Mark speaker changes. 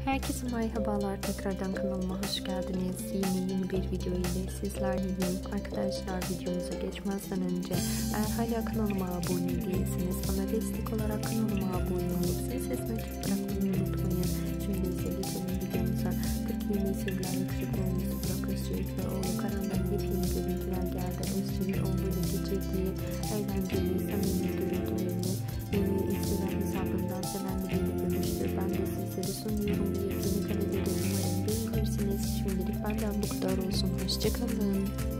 Speaker 1: Herkese merhabalar, tekrardan kanalıma hoş geldiniz. Yeni bir video ile sizlerleyim. Arkadaşlar, videomuza geçmezden önce eğer hala kanalıma abone değilseniz bana destek olarak kanalıma abone olup zil sesini açık bırakmayı unutmayın. Şimdi ise geçelim videomuza. Türkiye'nin sevilen yakışıklı oyuncusu Burak Özçivit ve oğlu Karan'dan yepyeni görüntüler geldi. Özçivit oğluyla geçirdiği eğlenceli, samimi görüntülerini Instagram hesabından sevenleriyle bölüştü. Ben de sizlere sunuyorum. Yepyeni kareleri umarım beğenirsiniz. Şimdilik benden bu kadar olsun. Hoşçakalın.